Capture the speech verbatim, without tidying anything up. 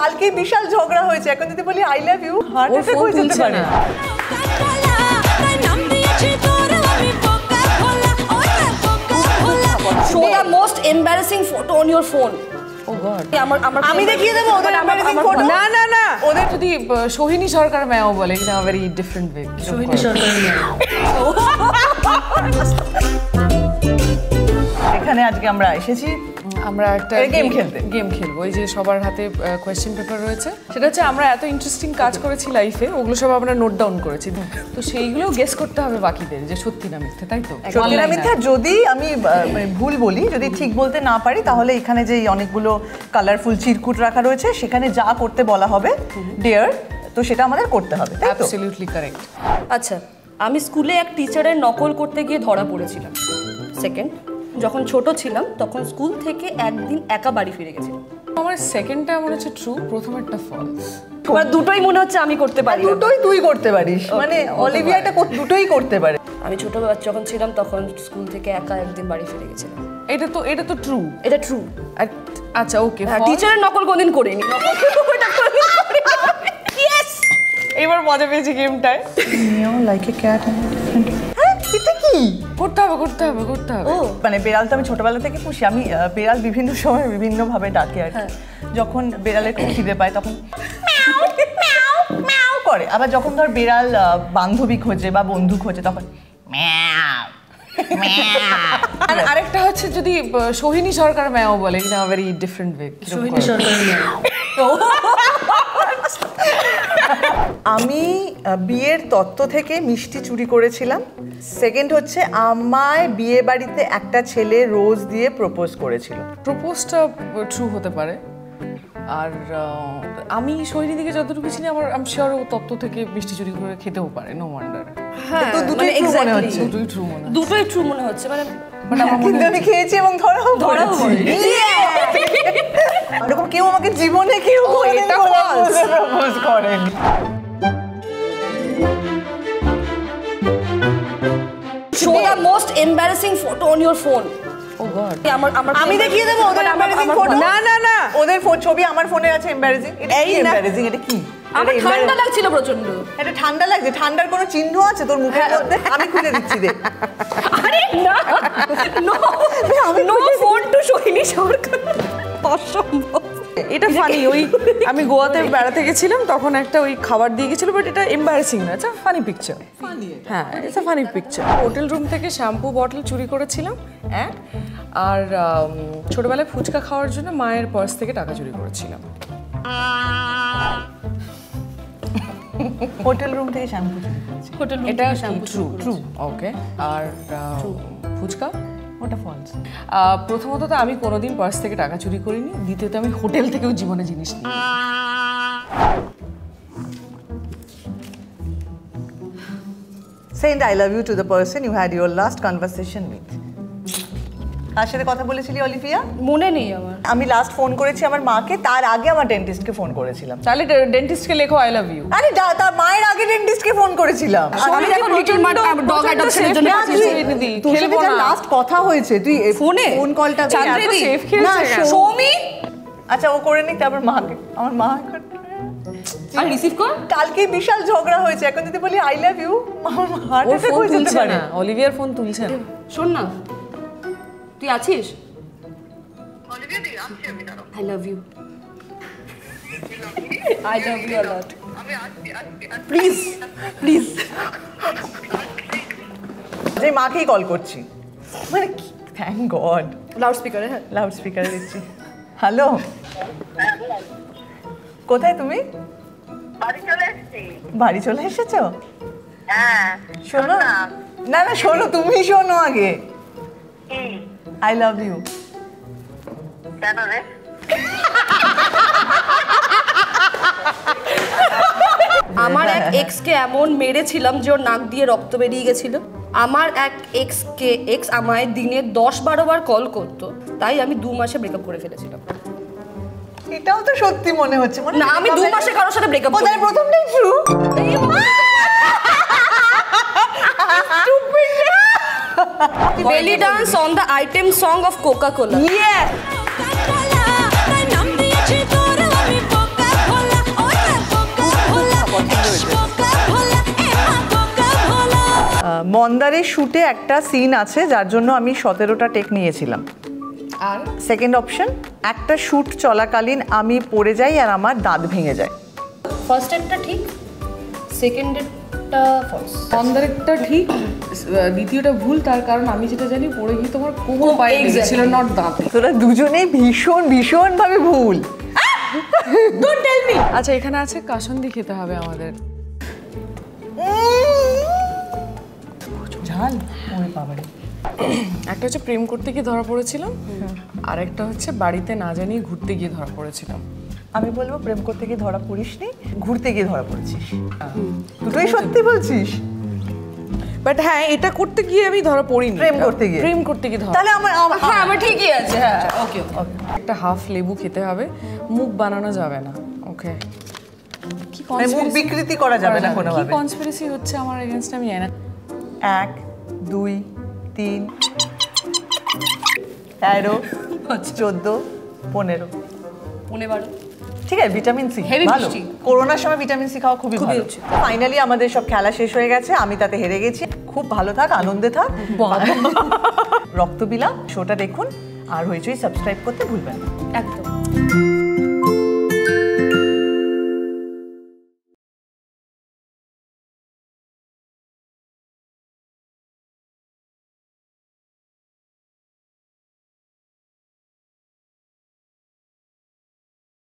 কালকে বিশাল ঝগড়া হয়েছে, এখন যদি বলি I love you heart attack হয়ে যেতে পারে। Show the most embarrassing photo on your phone. Oh God. আমার আমার আমি দেখিয়ে দেব ওদের embarrassing photo। না না না, ওদের যদি সোহিনী সরকার ম্যাও বলে, in a very different way. Sohini Sarkar meow. এখানে আজকে আমরা এসেছি আমরা একটা গেম খেলতে গেম খেলবো। এই যে সবার হাতে কোয়েশ্চেন পেপার রয়েছে, সেটা হচ্ছে আমরা এত ইন্টারেস্টিং কাজ করেছি লাইফে, ওগুলো সব আমরা নোট ডাউন করেছি, তো সেইগুলো গেস করতে হবে বাকিদের যে সত্যি না মিথ্যে, তাই তো? সত্যি না মিথ্যে, যদি আমি মানে ভুল বলি, যদি ঠিক বলতে না পারি, তাহলে এখানে যে অনেকগুলো কালারফুল চিরকুট রাখা রয়েছে সেখানে যা করতে বলা হবে ডিয়ার, তো সেটা আমাদের করতে হবে, তাই তো? Absolutely correct. আচ্ছা, আমি স্কুলে এক টিচারের নকল করতে গিয়ে ধরা পড়েছিলাম। সেকেন্ড, যখন ছোট ছিলাম তখন স্কুল থেকে একদিন একা বাড়ি ফিরে গেছিলাম। আমার সেকেন্ডটা মনে হচ্ছে ট্রু, প্রথমেরটা ফলস। তোমার দুটোই মনে হচ্ছে আমি করতে পারি। দুটোই তুই করতে পারিস, মানে অলিভিয়া এটা দুটোই করতে পারে। আমি ছোট বাচ্চা যখন ছিলাম তখন স্কুল থেকে একা একদিন বাড়ি ফিরে গেছিলাম। এটা তো এটা তো ট্রু, এটা ট্রু। আচ্ছা ওকে, টিচারের নকল কোনদিন করিনি। ইয়েস, এবার মজা পেয়েছি গেমটায়। Meow like a cat. এটা কি করতে হবে করতে হবে করতে হবে? ও মানে বেড়াল তো আমি ছোটবেলা থেকে পুষি, আমি বেড়াল বিভিন্ন সময় বিভিন্ন ভাবে ডাকে আর কি। যখন বেড়ালের খুব খিদে পায় তখন ম্যাও ম্যাও ম্যাও করে, আবার যখন ধর বেড়াল বান্ধবী খোঁজে বা বন্ধু খোঁজে তখন ম্যাও ম্যাও। আর আরেকটা হচ্ছে যদি সোহিনী সরকার ম্যাও বলে, in a very different way. Sohini Sarkar meow. আমি বিয়ের তত্ত্ব থেকে মিষ্টি চুরি করেছিলাম। সেকেন্ড হচ্ছে আমায় বিয়ে বাড়িতে একটা ছেলে রোজ দিয়ে প্রপোজ করেছিল। প্রপোজটা ট্রু হতে পারে। আর আমি সোহিনী দিকে যতটুকু চিনি, আমার আমি শিওর ও তত্ত্ব থেকে মিষ্টি চুরি করে খেতেও পারে, নো ওয়ান্ডার। হ্যাঁ, তো দুটোই ট্রু মনে হচ্ছে। দুটোই ট্রু মনে হচ্ছে। দুটোই ট্রু মনে হচ্ছে, মানে কিন্তু আমি খেয়েছি এবং ধরাও ধরাও পড়েছি। এরকম কেউ আমাকে জীবনে কেউ এটা প্রপোজ করেনি। Show the most embarrassing photo on your phone. Oh God. আমার আমার আমি দেখিয়ে দেব ওদের embarrassing photo। না না না, ওদের ছবি আমার ফোনে আছে embarrassing। এটা কি embarrassing? এটা কি? আমার ঠান্ডা লাগছিল প্রচন্ড। এটা ঠান্ডা লাগছে? ঠান্ডার কোনো চিহ্ন আছে তোর মুখের মধ্যে? আমি খুলে দিচ্ছি দে। আরে না, নো আমি no phone to Sohini Sarkar, অসম্ভব। এটা ফানি। ওই আমি গোয়াতে বেড়াতে গেছিলাম, তখন একটা ওই খাবার দিয়ে গেছিল, বাট এটা এম্বারাসিং না, এটা ফানি পিকচার। হ্যাঁ, it's a funny picture. Hotel room থেকে শ্যাম্পু বটল চুরি করেছিলাম এক, আর ছোটবেলায় ফুচকা খাওয়ার জন্য মায়ের পার্স থেকে টাকা চুরি করেছিলাম। হোটেল রুম থেকে শ্যাম্পু চুরি করেছি। হোটেল রুম এটা থেকে শ্যাম্পু ট্রু ট্রু ওকে। আর ফুচকা ওটা ফলস। প্রথমত তো আমি কোনোদিন পার্স থেকে টাকা চুরি করিনি, দ্বিতীয়ত আমি হোটেল থেকেও জীবনে জিনিস নিই। Send I love you to the person you had your last conversation with. কার সাথে কথা বলেছিলি অলিভিয়া? মনে নেই আমার। আমি লাস্ট ফোন করেছি আমার মাকে, তার আগে আমার ডেন্টিস্টকে ফোন করেছিলাম। তাহলে ডেন্টিস্টকে লেখো আই লাভ ইউ। আরে তার মায়ের আগে ডেন্টিস্টকে ফোন করেছিলাম। আমি এখন লিটল মার্ট ডগ অ্যাডপশনের জন্য তোর সাথে যা লাস্ট কথা হয়েছে তুই ফোনে ফোন কলটা চাঁদ্রিদি সেফ খেলছে না সৌমি। আচ্ছা ও করে নি, তারপর মাকে আমার মা আর রিসিভ কর। কালকে বিশাল ঝগড়া হয়েছে, এখন যদি বলি আই লাভ ইউ আমার হার্ট অ্যাটাক হয়ে যেতে পারে। অলিভিয়ার ফোন তুলছে না। শোন না, তুই আছিস? অলিভিয়া দি আছি আমি, দাঁড়াও। I love you, I love you a lot. আমি আসছি আসছি প্লিজ প্লিজ। যে মাকেই কল করছি, মানে থ্যাংক গড লাউড স্পিকারে। হ্যাঁ, লাউড স্পিকারে দিচ্ছি। হ্যালো, কোথায় তুমি? বাড়ি চলে এসেছি। বাড়ি চলে এসেছো? হ্যাঁ, শোনো না না শোনো, তুমি শোনো আগে। কি? I love you. কেন রে? আমার এক এক্স কে এমন মেরেছিলাম যে ওর নাক দিয়ে রক্ত বেরিয়ে গেছিল। আমার এক এক্স কে এক্স আমায় দিনে দশ বারো বার কল করতো, তাই আমি দু মাসে ব্রেকআপ করে ফেলেছিলাম। এটাও তো সত্যি মনে হচ্ছে। না, আমি দু মাসে কারোর সাথে ব্রেকআপ করি। ওদের প্রথমটাই true. Belly dance on the item song of Coca-Cola. Yes. মন্দারের শুটে একটা সিন আছে যার জন্য আমি সতেরোটা টেক নিয়েছিলাম। আর সেকেন্ড অপশন, একটা শুট চলাকালীন আমি পড়ে যাই আর আমার দাঁত ভেঙে যায়। ফার্স্ট এডটা ঠিক, সেকেন্ড এডটা ফলস। মন্দারেরটা ঠিক, দ্বিতীয়টা ভুল। তার কারণ আমি যেটা জানি পড়ে গিয়ে তোমার কোমর পায়ে লেগেছিল, নট দাঁতে। তোরা দুজনেই ভীষণ ভীষণ ভাবে ভুল। Don't tell me. আচ্ছা এখানে আছে কাসুন্দি খেতে হবে আমাদের। ঝাল ওরে বাবারে। একটা হচ্ছে প্রেম করতে গিয়ে ধরা পড়েছিলাম, আর একটা হচ্ছে বাড়িতে না জানিয়ে ঘুরতে গিয়ে ধরা পড়েছিলাম। আমি বলবো প্রেম করতে গিয়ে ধরা পড়িসনি, ঘুরতে গিয়ে ধরা পড়েছিস। দুটোই সত্যি বলছিস? বাট হ্যাঁ, এটা করতে গিয়ে আমি ধরা পড়িনি। প্রেম করতে গিয়ে প্রেম করতে গিয়ে ধরা। তাহলে আমার আমার- হ্যাঁ আমার ঠিকই আছে। হ্যাঁ ওকে ওকে। একটা হাফ লেবু খেতে হবে, মুখ বানানো যাবে না। ওকে, কি মানে মুখ বিকৃতি করা যাবে না কোনোভাবে। কি কনস্পিরেসি হচ্ছে আমার এগেইনস্ট আমি জানি না। এক দুই তিন তেরো চোদ্দ পনেরো পনেরো বারো। ঠিক আছে, ভিটামিন সি Heavy ভালো। পুষ্টি। করোনার সময় ভিটামিন সি খাওয়া খুবই খুবই ভালো। উচিত। ফাইনালি আমাদের সব খেলা শেষ হয়ে গেছে, আমি তাতে হেরে গেছি। খুব ভালো থাক, আনন্দে থাক। রক্ত বিলাপ শোটা দেখুন, আর হইচই সাবস্ক্রাইব করতে ভুলবেন না। একদম।